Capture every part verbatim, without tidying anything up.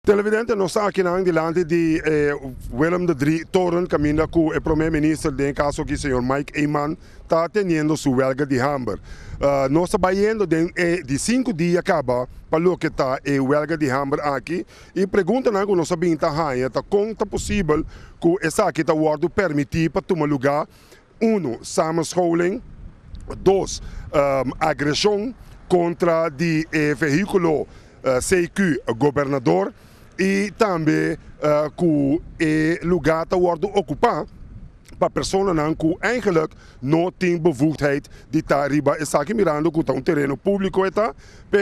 Televidente, nós estamos aqui na diante de eh, Willem de Drie Toren, caminho com o primeiro-ministro, em caso que o senhor Mike Eyman está tendo sua huelga de hambre. Uh, nós estamos indo de, eh, de cinco dias acaba para o que está a huelga de hambre aqui e pergunta não que nós sabemos está como é possível que essa aqui está sendo permitido para tomar lugar. Um, samenscholing. Dois, um, agressão contra de eh, veículo uh, C Q governador. E também uh, que o lugar está sendo ocupado para pessoas que eigenlijk não têm bevoegdheid de estar arriba. Está aqui mirando que é um terreno público, mas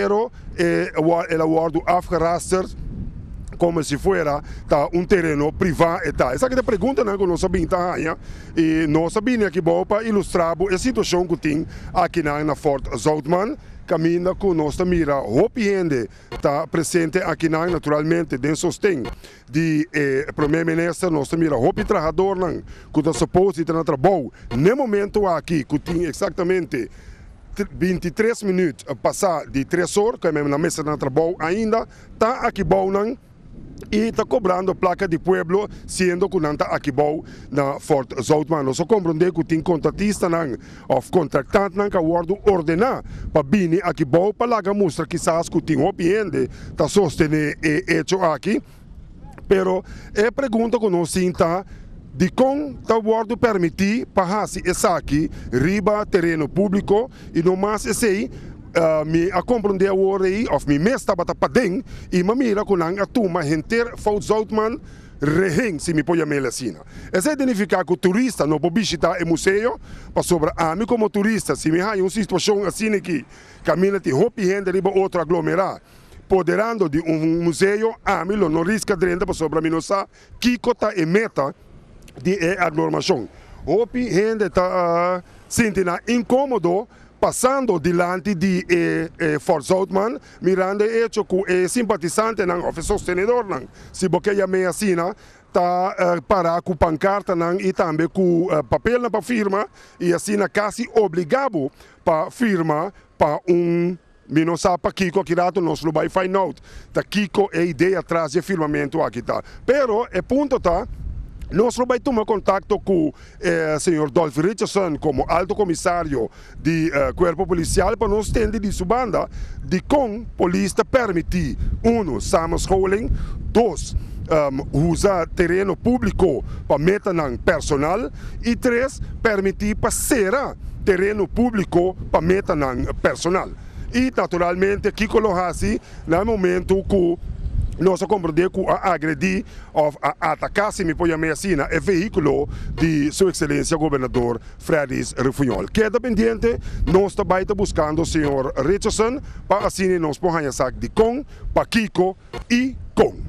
eh, ela wordt afgerasterd como se fuera tá, um terreno privado. Essa aqui é a pergunta que nós sabemos e nós sabemos que para ilustrar a situação que tem aqui na Fort Zoutman. Caminha com nossa mira, hope gente está presente aqui na naturalmente den sostém de eh, primeiro-ministro, nossa mira, hope trabalhador não, que está suposto estar no trabalho. No momento aqui, que tem exatamente vinte e três minutos a passar de três horas, que é na mesa de trabalho ainda, está aqui bom não. E está cobrando placa de pueblo, sendo que não está aqui bom na Fort Zoutman. Nós compreendemos que tem contratista ou contratante que vai ordenar para vir aqui bom para lá mostrar que quizás que tem opinião está sostener e hecho aqui. Pero é pergunta que nós está de como está sendo permitir para essa aqui riba terreno público e não mais esse aí. Uh, me a compreender o rei of me mesta bata padeng e me mira com a turma enter Fort Zoutman reheng se me põe a melecina. Essa significa que o turista não pode visitar o museu para sobre a mim como turista se me há uma situação assim aqui caminha de hopi gente riba outro aglomerar poderando de um museu a mim não risca drenda para sobre a mim não sa Kiko tá e meta de aglomeração. Hopi gente tá uh, sentindo incômodo passando diante de eh, eh, Fort Zoutman, mirando hecho que o simpatizante não, ou sostenedor não, se você chama assim, está uh, para com pancarta não, e também com uh, papel para firma, e assim quase obrigado para firma para um não sabe para Kiko que rato nós não vai find out. Tá Kiko é a ideia atrás do firmamento aqui tá. Pero é ponto tá. Nós vamos tomar contato com o eh, senhor Dolph Richardson como alto comissário de uh, Corpo Policial para nós entender de sua banda de como a polícia permitir, um, samenscholing, dois, um, usar terreno público para meter personal e três, permitir passear terreno público para meter personal. E naturalmente, Kiko Lohasi, no momento que nós compreendemos que a agredir ou a atacar, se me põe a minha assina, é veículo de Sua Excelência Governador Fredis Refunhol. Queda pendiente, nós também estamos buscando o senhor Richardson para assim nós podemos de com, para Kiko e com.